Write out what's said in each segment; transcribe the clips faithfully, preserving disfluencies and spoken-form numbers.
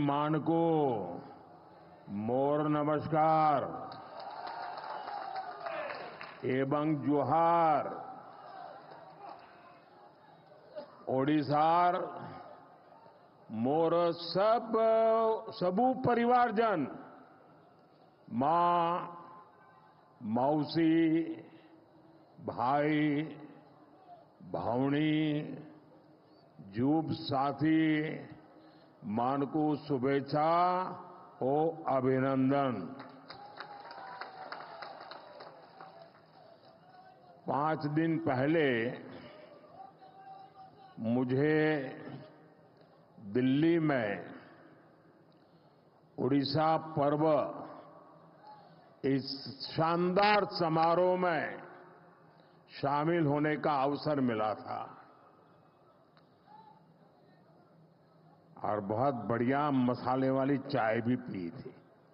मानको मोर नमस्कार एवं जुहार ओडिसार मोर सब सबू परिवारजन मां मौसी भाई भावनी जूब साथी मानको शुभेच्छा ओ अभिनंदन। पांच दिन पहले मुझे दिल्ली में उड़ीसा पर्व इस शानदार समारोह में शामिल होने का अवसर मिला था और बहुत बढ़िया मसाले वाली चाय भी पी थी।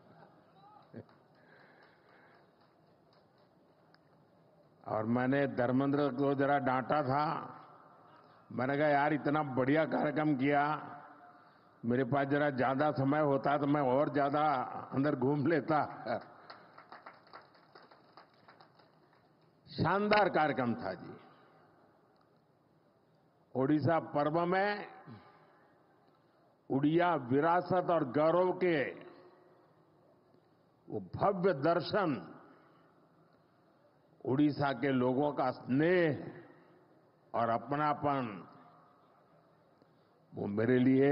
और मैंने धर्मेंद्र को जरा डांटा था। मैंने कहा यार इतना बढ़िया कार्यक्रम किया, मेरे पास जरा ज्यादा समय होता तो मैं और ज्यादा अंदर घूम लेता। शानदार कार्यक्रम था जी। ओडिशा पर्व में उड़िया विरासत और गौरव के वो भव्य दर्शन, उड़ीसा के लोगों का स्नेह और अपनापन, वो मेरे लिए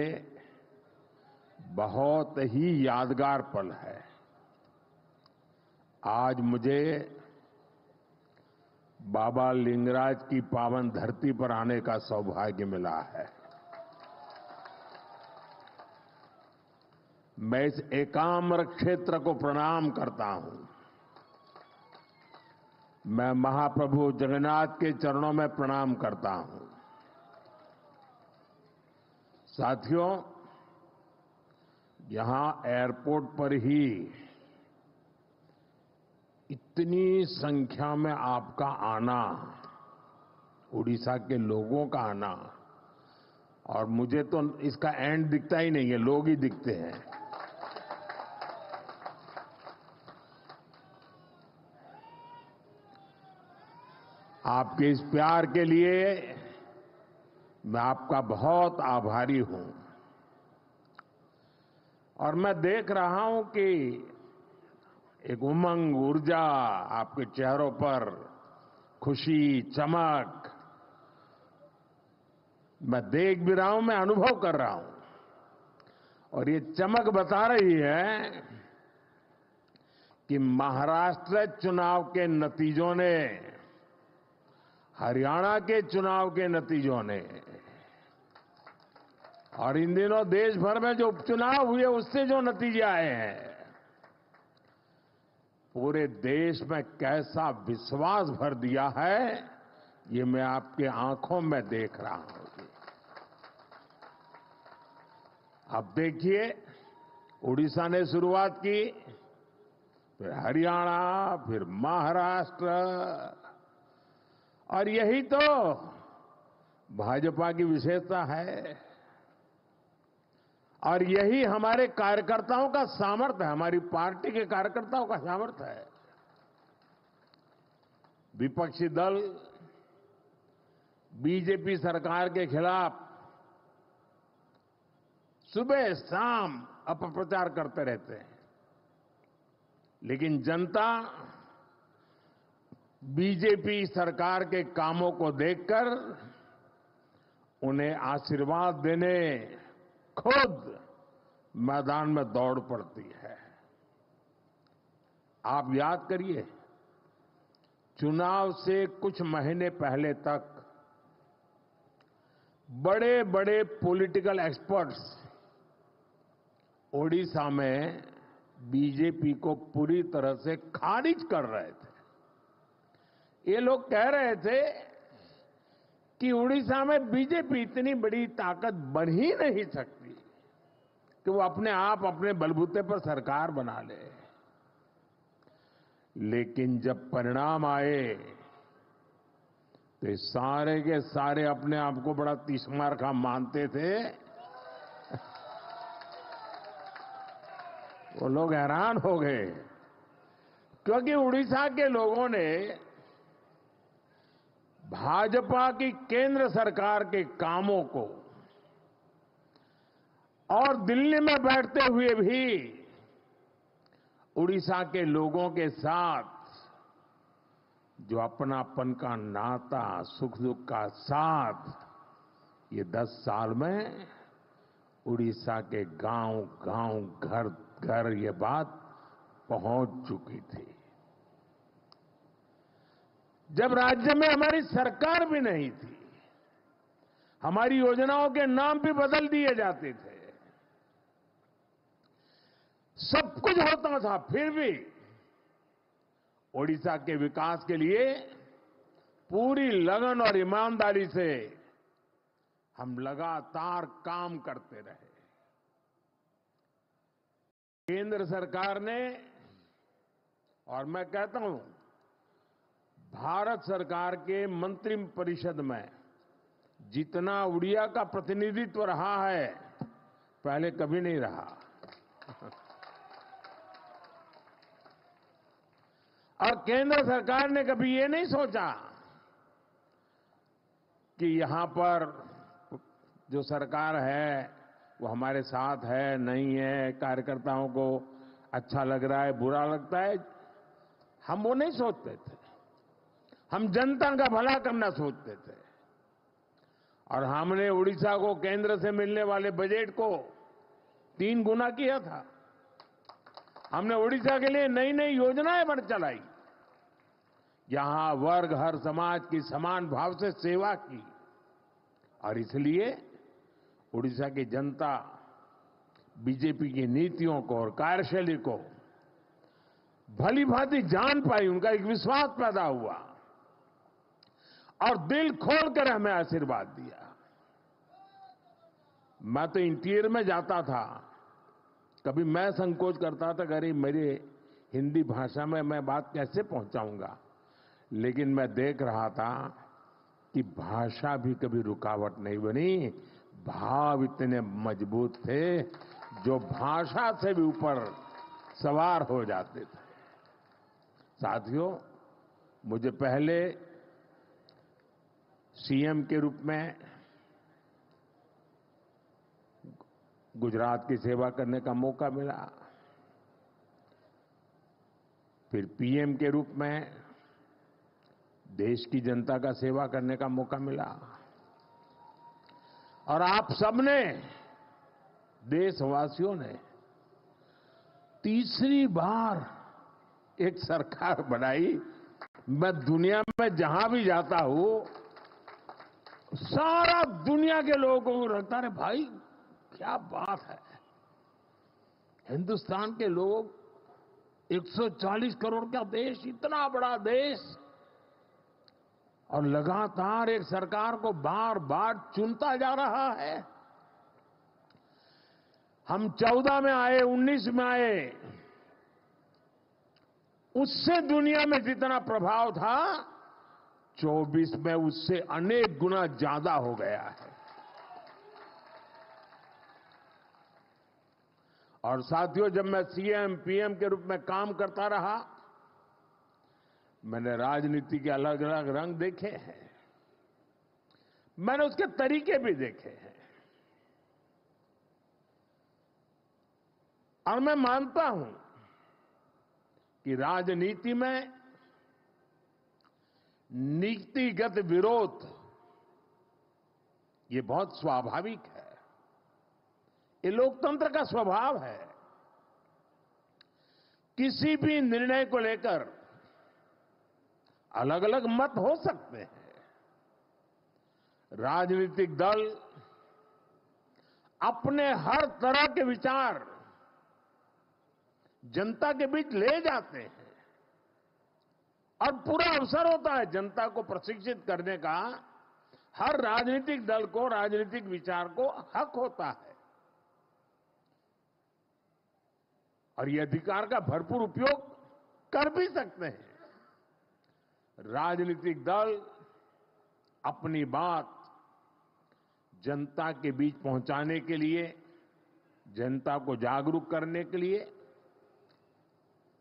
बहुत ही यादगार पल है। आज मुझे बाबा लिंगराज की पावन धरती पर आने का सौभाग्य मिला है। मैं इस एकाम्र क्षेत्र को प्रणाम करता हूं। मैं महाप्रभु जगन्नाथ के चरणों में प्रणाम करता हूं। साथियों, यहां एयरपोर्ट पर ही इतनी संख्या में आपका आना, उड़ीसा के लोगों का आना, और मुझे तो इसका एंड दिखता ही नहीं है, लोग ही दिखते हैं। आपके इस प्यार के लिए मैं आपका बहुत आभारी हूं। और मैं देख रहा हूं कि एक उमंग, ऊर्जा आपके चेहरों पर, खुशी, चमक मैं देख भी रहा हूं, मैं अनुभव कर रहा हूं। और ये चमक बता रही है कि महाराष्ट्र चुनाव के नतीजों ने, हरियाणा के चुनाव के नतीजों ने, और इन दिनों देश भर में जो उपचुनाव हुए उससे जो नतीजे आए हैं, पूरे देश में कैसा विश्वास भर दिया है, ये मैं आपके आंखों में देख रहा हूं। अब देखिए, उड़ीसा ने शुरुआत की, फिर हरियाणा, फिर महाराष्ट्र, और यही तो भाजपा की विशेषता है और यही हमारे कार्यकर्ताओं का सामर्थ्य है, हमारी पार्टी के कार्यकर्ताओं का सामर्थ्य है। विपक्षी दल बीजेपी सरकार के खिलाफ सुबह शाम अपप्रचार करते रहते हैं, लेकिन जनता बीजेपी सरकार के कामों को देखकर उन्हें आशीर्वाद देने खुद मैदान में दौड़ पड़ती है। आप याद करिए, चुनाव से कुछ महीने पहले तक बड़े बड़े पॉलिटिकल एक्सपर्ट्स ओडिशा में बीजेपी को पूरी तरह से खारिज कर रहे थे। ये लोग कह रहे थे कि उड़ीसा में बीजेपी इतनी बड़ी ताकत बन ही नहीं सकती कि वो अपने आप अपने बलबूते पर सरकार बना ले। लेकिन जब परिणाम आए तो ये सारे के सारे अपने आप को बड़ा तीसमार खा मानते थे वो लोग हैरान हो गए, क्योंकि उड़ीसा के लोगों ने भाजपा की केंद्र सरकार के कामों को और दिल्ली में बैठते हुए भी उड़ीसा के लोगों के साथ जो अपनापन का नाता, सुख दुख का साथ, ये दस साल में उड़ीसा के गांव गांव घर घर ये बात पहुंच चुकी थी। जब राज्य में हमारी सरकार भी नहीं थी, हमारी योजनाओं के नाम भी बदल दिए जाते थे, सब कुछ होता था, फिर भी ओडिशा के विकास के लिए पूरी लगन और ईमानदारी से हम लगातार काम करते रहे। केंद्र सरकार ने, और मैं कहता हूं भारत सरकार के मंत्रिपरिषद में जितना उड़िया का प्रतिनिधित्व रहा है, पहले कभी नहीं रहा। और केंद्र सरकार ने कभी ये नहीं सोचा कि यहां पर जो सरकार है वो हमारे साथ है, नहीं है, कार्यकर्ताओं को अच्छा लग रहा है, बुरा लगता है, हम वो नहीं सोचते थे। हम जनता का भला करना सोचते थे। और हमने उड़ीसा को केंद्र से मिलने वाले बजट को तीन गुना किया था। हमने उड़ीसा के लिए नई नई योजनाएं बन चलाई, यहां वर्ग हर समाज की समान भाव से सेवा की। और इसलिए उड़ीसा की जनता बीजेपी की नीतियों को और कार्यशैली को भली भांति जान पाई, उनका एक विश्वास पैदा हुआ और दिल खोलकर हमें आशीर्वाद दिया। मैं तो इंटीरियर में जाता था, कभी मैं संकोच करता था, अरे मेरी हिंदी भाषा में मैं बात कैसे पहुंचाऊंगा, लेकिन मैं देख रहा था कि भाषा भी कभी रुकावट नहीं बनी, भाव इतने मजबूत थे जो भाषा से भी ऊपर सवार हो जाते थे। साथियों, मुझे पहले सीएम के रूप में गुजरात की सेवा करने का मौका मिला, फिर पीएम के रूप में देश की जनता का सेवा करने का मौका मिला, और आप सबने, देशवासियों ने तीसरी बार एक सरकार बनाई। मैं दुनिया में जहां भी जाता हूं, सारा दुनिया के लोगों को लगता है भाई क्या बात है, हिंदुस्तान के लोग एक सौ चालीस करोड़ का देश, इतना बड़ा देश, और लगातार एक सरकार को बार बार चुनता जा रहा है। हम चौदह में आए, उन्नीस में आए, उससे दुनिया में जितना प्रभाव था, चौबीस में उससे अनेक गुना ज्यादा हो गया है। और साथियों, जब मैं सीएम पीएम के रूप में काम करता रहा, मैंने राजनीति के अलग अलग रंग देखे हैं, मैंने उसके तरीके भी देखे हैं, और मैं मानता हूं कि राजनीति में नीतिगत विरोध ये बहुत स्वाभाविक है, ये लोकतंत्र का स्वभाव है। किसी भी निर्णय को लेकर अलग अलग मत हो सकते हैं। राजनीतिक दल अपने हर तरह के विचार जनता के बीच ले जाते हैं, और पूरा अवसर होता है जनता को प्रशिक्षित करने का। हर राजनीतिक दल को राजनीतिक विचार को हक होता है, और ये अधिकार का भरपूर उपयोग कर भी सकते हैं। राजनीतिक दल अपनी बात जनता के बीच पहुंचाने के लिए, जनता को जागरूक करने के लिए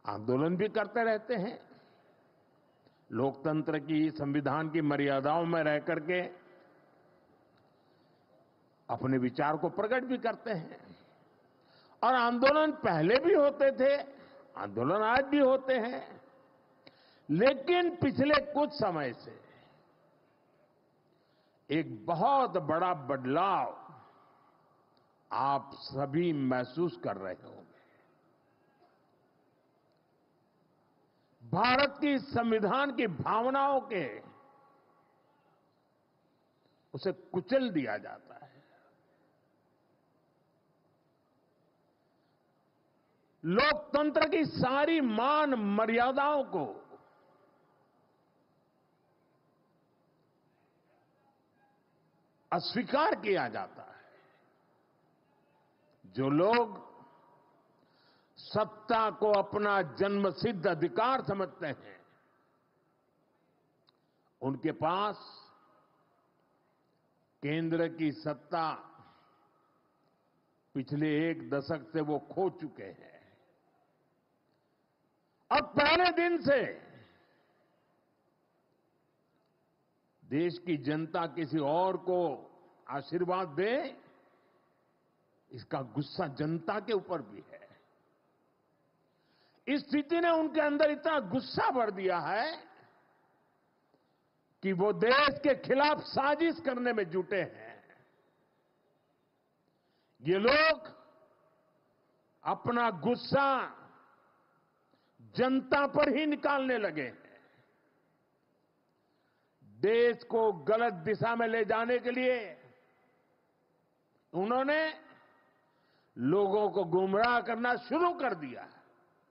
आंदोलन भी करते रहते हैं, लोकतंत्र की, संविधान की मर्यादाओं में रह करके अपने विचार को प्रकट भी करते हैं। और आंदोलन पहले भी होते थे, आंदोलन आज भी होते हैं, लेकिन पिछले कुछ समय से एक बहुत बड़ा बदलाव आप सभी महसूस कर रहे होंगे। भारत की संविधान की भावनाओं के उसे कुचल दिया जाता है। लोकतंत्र की सारी मान मर्यादाओं को अस्वीकार किया जाता है। जो लोग सत्ता को अपना जन्मसिद्ध अधिकार समझते हैं, उनके पास केंद्र की सत्ता पिछले एक दशक से वो खो चुके हैं। अब पहले दिन से देश की जनता किसी और को आशीर्वाद दे, इसका गुस्सा जनता के ऊपर भी है। इस स्थिति ने उनके अंदर इतना गुस्सा भर दिया है कि वो देश के खिलाफ साजिश करने में जुटे हैं। ये लोग अपना गुस्सा जनता पर ही निकालने लगे हैं। देश को गलत दिशा में ले जाने के लिए उन्होंने लोगों को गुमराह करना शुरू कर दिया है।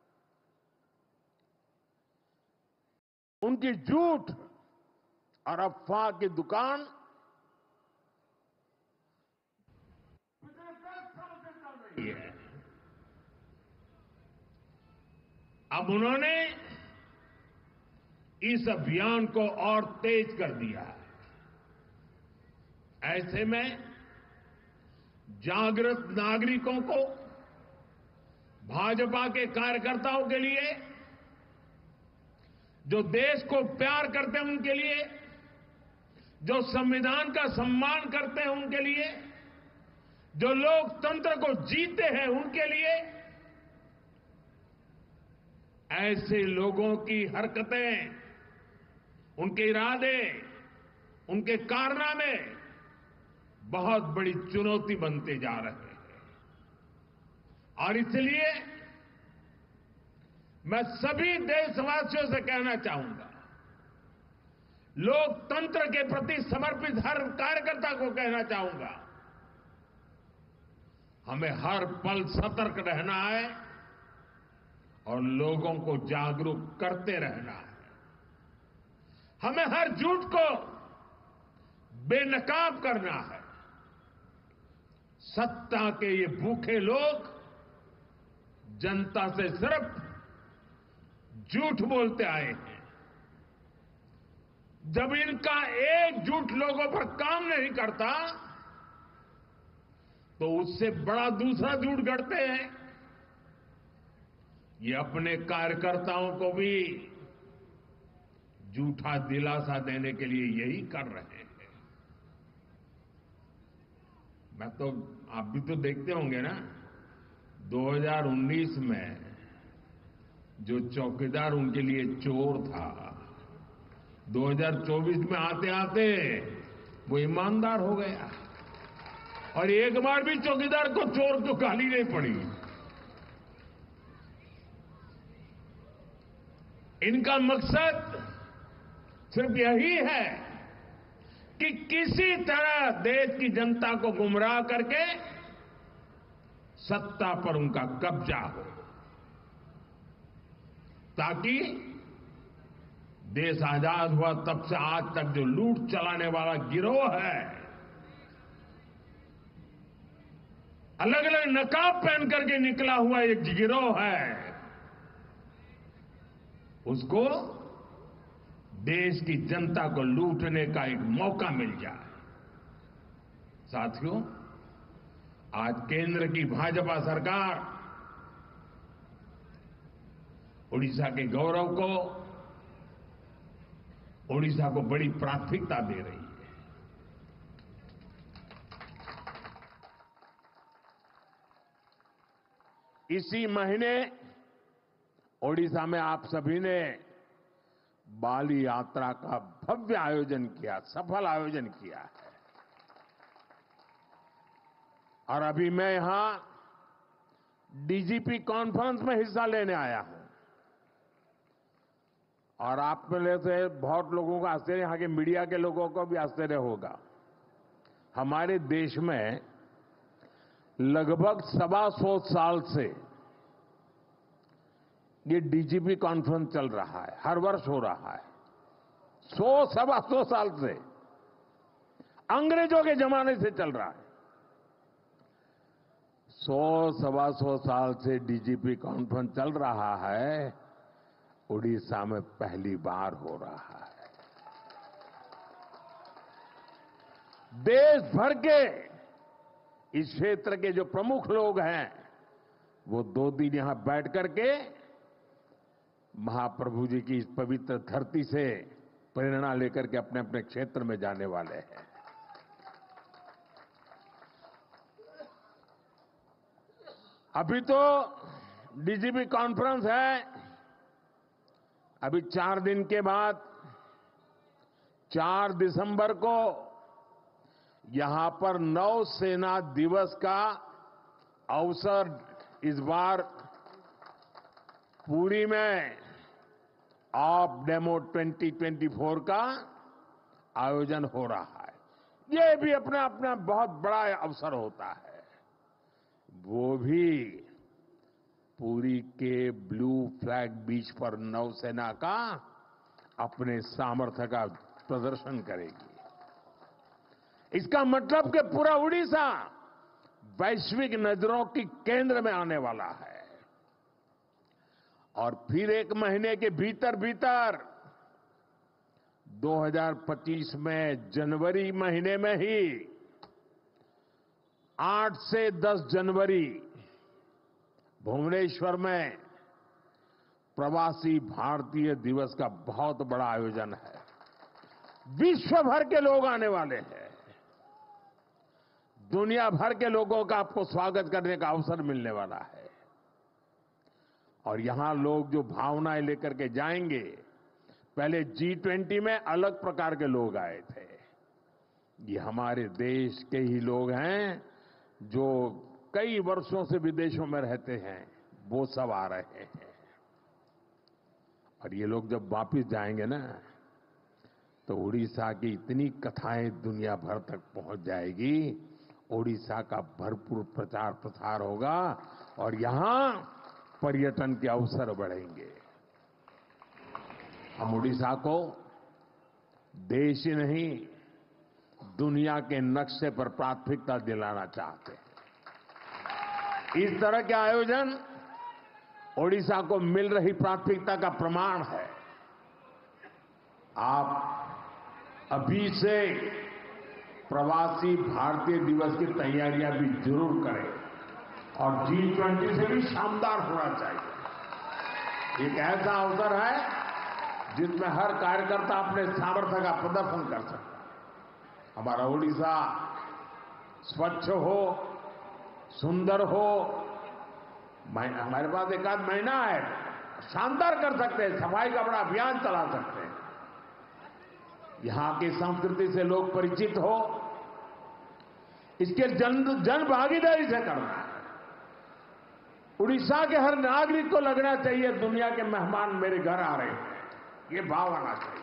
उनकी झूठ और अफवाह की दुकान पिछले दस साल से चल रही है। अब उन्होंने इस अभियान को और तेज कर दिया है। ऐसे में जागृत नागरिकों को, भाजपा के कार्यकर्ताओं के लिए, जो देश को प्यार करते हैं उनके लिए, जो संविधान का सम्मान करते हैं उनके लिए, जो लोकतंत्र को जीते हैं उनके लिए, ऐसे लोगों की हरकतें, उनके इरादे, उनके कारनामे बहुत बड़ी चुनौती बनते जा रहे हैं। और इसलिए मैं सभी देशवासियों से कहना चाहूंगा, लोकतंत्र के प्रति समर्पित हर कार्यकर्ता को कहना चाहूंगा, हमें हर पल सतर्क रहना है और लोगों को जागरूक करते रहना है। हमें हर झूठ को बेनकाब करना है। सत्ता के ये भूखे लोग जनता से सिर्फ झूठ बोलते आए हैं। जब इनका एक झूठ लोगों पर काम नहीं करता, तो उससे बड़ा दूसरा झूठ गढ़ते हैं। ये अपने कार्यकर्ताओं को भी झूठा दिलासा देने के लिए यही कर रहे हैं। मैं तो, आप भी तो देखते होंगे ना, दो हज़ार उन्नीस में जो चौकीदार उनके लिए चोर था, दो हज़ार चौबीस में आते आते वो ईमानदार हो गया और एक बार भी चौकीदार को चोर तो गाली नहीं पड़ी। इनका मकसद सिर्फ यही है कि किसी तरह देश की जनता को गुमराह करके सत्ता पर उनका कब्जा हो, ताकि देश आजाद हुआ तब से आज तक जो लूट चलाने वाला गिरोह है, अलग अलग नकाब पहन करके निकला हुआ एक गिरोह है, उसको देश की जनता को लूटने का एक मौका मिल जाए। साथियों, आज केंद्र की भाजपा सरकार उड़ीसा के गौरव को उड़ीसा को बड़ी प्राथमिकता दे रही है। इसी महीने ओडिशा में आप सभी ने बाली यात्रा का भव्य आयोजन किया, सफल आयोजन किया है। और अभी मैं यहां डीजीपी कॉन्फ्रेंस में हिस्सा लेने आया हूं। और आप में से बहुत लोगों का आश्चर्य, यहां के मीडिया के लोगों को भी आश्चर्य होगा। हमारे देश में लगभग सवा सौ साल से ये डीजीपी कॉन्फ्रेंस चल रहा है, हर वर्ष हो रहा है। सौ सवा सौ साल से, अंग्रेजों के जमाने से चल रहा है। सौ सवा सौ साल से डीजीपी कॉन्फ्रेंस चल रहा है, उड़ीसा में पहली बार हो रहा है। देश भर के इस क्षेत्र के जो प्रमुख लोग हैं, वो दो दिन यहां बैठ करके महाप्रभु जी की इस पवित्र धरती से प्रेरणा लेकर के अपने अपने क्षेत्र में जाने वाले हैं। अभी तो डीजीपी कॉन्फ्रेंस है, अभी चार दिन के बाद चार दिसंबर को यहां पर नौसेना दिवस का अवसर इस बार पुरी में off demo twenty twenty four का आयोजन हो रहा है। ये भी अपना अपना बहुत बड़ा अवसर होता है। वो भी पुरी के ब्लू फ्लैग बीच पर नौसेना का अपने सामर्थ्य का प्रदर्शन करेगी। इसका मतलब कि पूरा उड़ीसा वैश्विक नजरों की केंद्र में आने वाला है। और फिर एक महीने के भीतर भीतर दो हज़ार पच्चीस में जनवरी महीने में ही आठ से दस जनवरी भुवनेश्वर में प्रवासी भारतीय दिवस का बहुत बड़ा आयोजन है। विश्व भर के लोग आने वाले हैं। दुनिया भर के लोगों का आपको स्वागत करने का अवसर मिलने वाला है। और यहां लोग जो भावनाएं लेकर के जाएंगे, पहले जी ट्वेंटी में अलग प्रकार के लोग आए थे। ये हमारे देश के ही लोग हैं जो कई वर्षों से विदेशों में रहते हैं, वो सब आ रहे हैं। और ये लोग जब वापस जाएंगे ना, तो उड़ीसा की इतनी कथाएं दुनिया भर तक पहुंच जाएगी। उड़ीसा का भरपूर प्रचार प्रसार होगा और यहां पर्यटन के अवसर बढ़ेंगे। हम उड़ीसा को देश ही नहीं, दुनिया के नक्शे पर प्राथमिकता दिलाना चाहते हैं। इस तरह के आयोजन ओडिशा को मिल रही प्राथमिकता का प्रमाण है। आप अभी से प्रवासी भारतीय दिवस की तैयारियां भी जरूर करें और जी ट्वेंटी से भी शानदार होना चाहिए। एक ऐसा अवसर है जिसमें हर कार्यकर्ता अपने सामर्थ्य का प्रदर्शन कर सकता है। हमारा ओडिशा स्वच्छ हो, सुंदर हो। हमारे पास एक आध महीना है, शानदार कर सकते हैं, सफाई का बड़ा अभियान चला सकते हैं। यहां की संस्कृति से लोग परिचित हो, इसके जन जन भागीदारी से करना है। उड़ीसा के हर नागरिक को लगना चाहिए दुनिया के मेहमान मेरे घर आ रहे हैं, ये भाव आना चाहिए।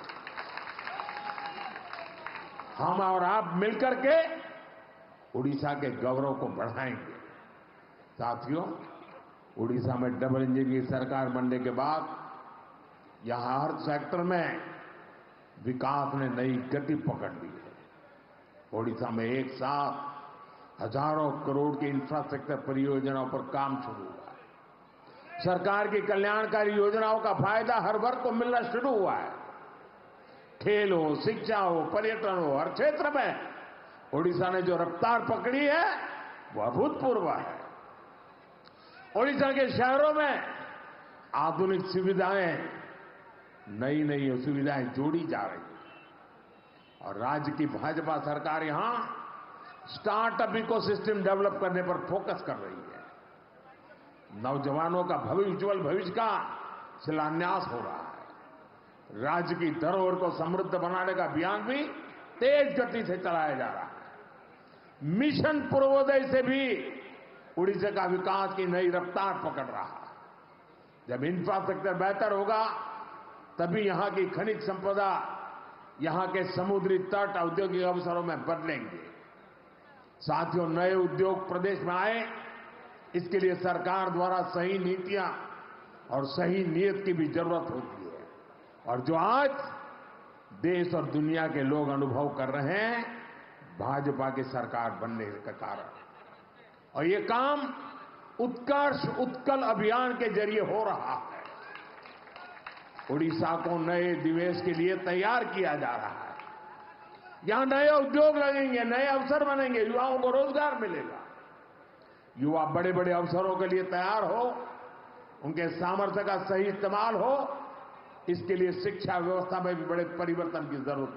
हम और आप मिलकर के उड़ीसा के गौरव को बढ़ाएंगे। साथियों, उड़ीसा में डबल इंजन की सरकार बनने के बाद यहां हर सेक्टर में विकास ने नई गति पकड़ ली है। उड़ीसा में एक साथ हजारों करोड़ की इंफ्रास्ट्रक्चर परियोजनाओं पर काम शुरू हुआ है। सरकार की कल्याणकारी योजनाओं का फायदा हर वर्ग को मिलना शुरू हुआ है। खेल हो, शिक्षा हो, पर्यटन हो, हर क्षेत्र में उड़ीसा ने जो रफ्तार पकड़ी है वो अभूतपूर्व है। उड़ीसा के शहरों में आधुनिक सुविधाएं, नई नई सुविधाएं जोड़ी जा रही हैं और राज्य की भाजपा सरकार यहां स्टार्टअप इकोसिस्टम डेवलप करने पर फोकस कर रही है। नौजवानों का भविष्य उज्जवल भविष्य का शिलान्यास हो रहा है। राज्य की धरोहर को समृद्ध बनाने का अभियान भी तेज गति से चलाया जा रहा है। मिशन पूर्वोदय से भी उड़ीसा का विकास की नई रफ्तार पकड़ रहा है। जब इंफ्रास्ट्रक्चर बेहतर होगा तभी यहां की खनिज संपदा, यहां के समुद्री तट औद्योगिक अवसरों में बदलेंगे। साथियों, नए उद्योग प्रदेश में आए, इसके लिए सरकार द्वारा सही नीतियां और सही नीयत की भी जरूरत होती है और जो आज देश और दुनिया के लोग अनुभव कर रहे हैं भाजपा की सरकार बनने के कारण। और ये काम उत्कर्ष उत्कल अभियान के जरिए हो रहा है। उड़ीसा को नए निवेश के लिए तैयार किया जा रहा है। यहां नए उद्योग लगेंगे, नए अवसर बनेंगे, युवाओं को रोजगार मिलेगा। युवा बड़े बड़े अवसरों के लिए तैयार हो, उनके सामर्थ्य का सही इस्तेमाल हो, इसके लिए शिक्षा व्यवस्था में भी बड़े परिवर्तन की जरूरत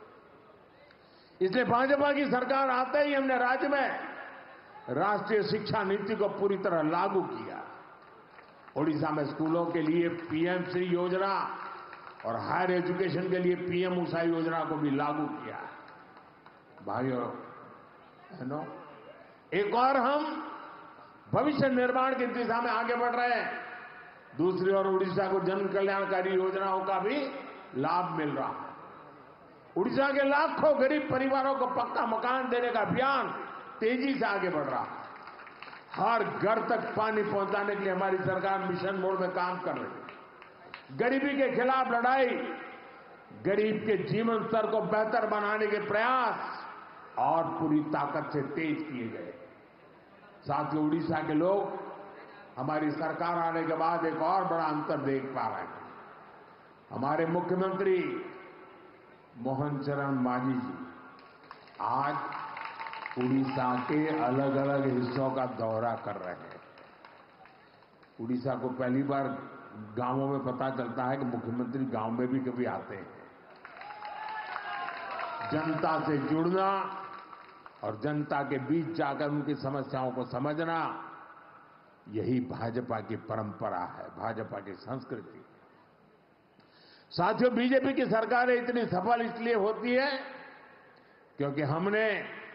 है। इसलिए भाजपा की सरकार आते ही हमने राज्य में राष्ट्रीय शिक्षा नीति को पूरी तरह लागू किया। ओडिशा में स्कूलों के लिए पीएम श्री योजना और हायर एजुकेशन के लिए पीएम उषा योजना को भी लागू किया। भाइयों बहनों, एक और हम भविष्य निर्माण की दिशा में आगे बढ़ रहे हैं। दूसरी ओर उड़ीसा को जन कल्याणकारी योजनाओं का भी लाभ मिल रहा है। उड़ीसा के लाखों गरीब परिवारों को पक्का मकान देने का अभियान तेजी से आगे बढ़ रहा है। हर घर तक पानी पहुंचाने के लिए हमारी सरकार मिशन मोड में काम कर रही है। गरीबी के खिलाफ लड़ाई, गरीब के जीवन स्तर को बेहतर बनाने के प्रयास और पूरी ताकत से तेज किए गए। साथियों, उड़ीसा के लोग हमारी सरकार आने के बाद एक और बड़ा अंतर देख पा रहे हैं। हमारे मुख्यमंत्री मोहन चरण मांझी जी आज उड़ीसा के अलग अलग हिस्सों का दौरा कर रहे हैं। उड़ीसा को पहली बार गांवों में पता चलता है कि मुख्यमंत्री गांव में भी कभी आते हैं। जनता से जुड़ना और जनता के बीच जाकर उनकी समस्याओं को समझना, यही भाजपा की परंपरा है, भाजपा की संस्कृति। साथियों, बीजेपी की सरकारें इतनी सफल इसलिए होती है क्योंकि हमने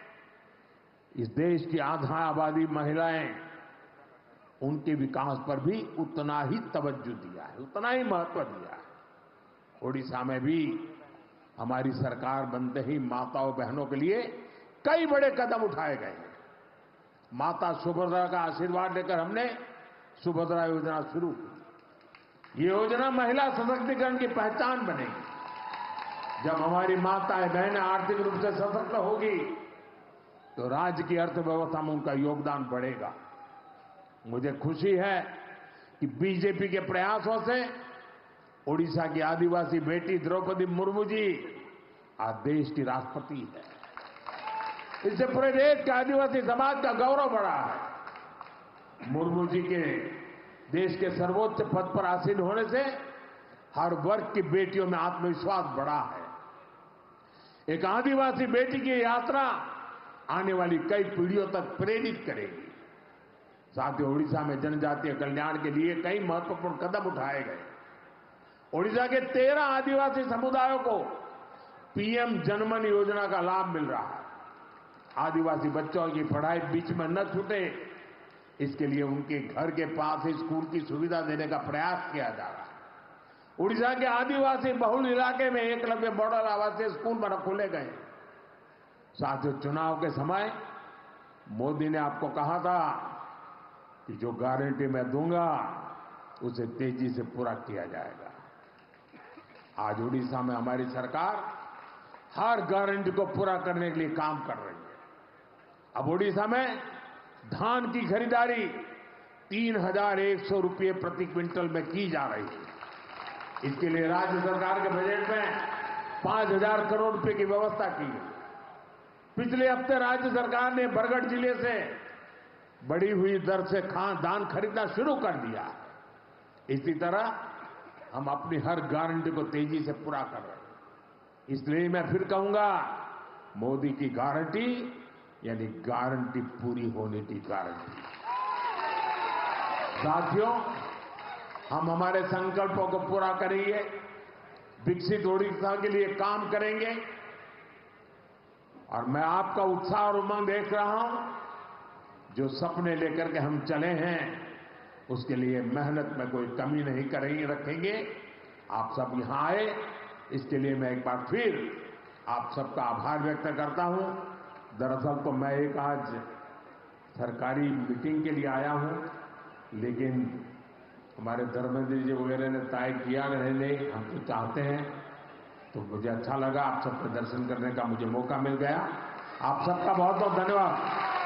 इस देश की आधा आबादी महिलाएं, उनके विकास पर भी उतना ही तवज्जो दिया है, उतना ही महत्व दिया है। ओडिशा में भी हमारी सरकार बनते ही माताओं बहनों के लिए कई बड़े कदम उठाए गए हैं। माता सुभद्रा का आशीर्वाद लेकर हमने सुभद्रा योजना शुरू की। ये योजना महिला सशक्तिकरण की पहचान बनेगी। जब हमारी माताएं बहनें आर्थिक रूप से सशक्त होगी तो राज्य की अर्थव्यवस्था में उनका योगदान बढ़ेगा। मुझे खुशी है कि बीजेपी के प्रयासों से ओडिशा की आदिवासी बेटी द्रौपदी मुर्मू जी आज देश की राष्ट्रपति है। इससे पूरे देश के आदिवासी समाज का गौरव बढ़ा है। मुर्मू जी के देश के सर्वोच्च पद पर आसीन होने से हर वर्ग की बेटियों में आत्मविश्वास बढ़ा है। एक आदिवासी बेटी की यात्रा आने वाली कई पीढ़ियों तक प्रेरित करेगी। साथियों, ओडिशा में जनजातीय कल्याण के लिए कई महत्वपूर्ण कदम उठाए गए। ओडिशा के तेरह आदिवासी समुदायों को पीएम जनमन योजना का लाभ मिल रहा है। आदिवासी बच्चों की पढ़ाई बीच में न छूटे, इसके लिए उनके घर के पास ही स्कूल की सुविधा देने का प्रयास किया जा रहा है। उड़ीसा के आदिवासी बहुल इलाके में एकलव्य मॉडल आवासीय स्कूल बना खोले गए। साथियों, चुनाव के समय मोदी ने आपको कहा था कि जो गारंटी मैं दूंगा उसे तेजी से पूरा किया जाएगा। आज उड़ीसा में हमारी सरकार हर गारंटी को पूरा करने के लिए काम कर रही है। अब उड़ीसा में धान की खरीदारी तीन हजार एक सौ रुपये प्रति क्विंटल में की जा रही है। इसके लिए राज्य सरकार के बजट में पांच हजार करोड़ रुपए की व्यवस्था की गई। पिछले हफ्ते राज्य सरकार ने बरगढ़ जिले से बढ़ी हुई दर से खान धान खरीदना शुरू कर दिया। इसी तरह हम अपनी हर गारंटी को तेजी से पूरा कर रहे हैं। इसलिए मैं फिर कहूंगा, मोदी की गारंटी यानी गारंटी पूरी होने की गारंटी। साथियों, हम हमारे संकल्पों को पूरा करेंगे, विकसित ओडिशा के लिए काम करेंगे और मैं आपका उत्साह और उमंग देख रहा हूं। जो सपने लेकर के हम चले हैं उसके लिए मेहनत में कोई कमी नहीं करेंगे रखेंगे। आप सब यहां आए, इसके लिए मैं एक बार फिर आप सबका आभार व्यक्त करता हूं। दरअसल तो मैं एक आज सरकारी मीटिंग के लिए आया हूं, लेकिन हमारे धर्मेंद्र जी वगैरह ने तय किया नहीं नहीं हम तो चाहते हैं, तो मुझे अच्छा लगा आप सबके दर्शन करने का मुझे मौका मिल गया। आप सबका बहुत बहुत धन्यवाद।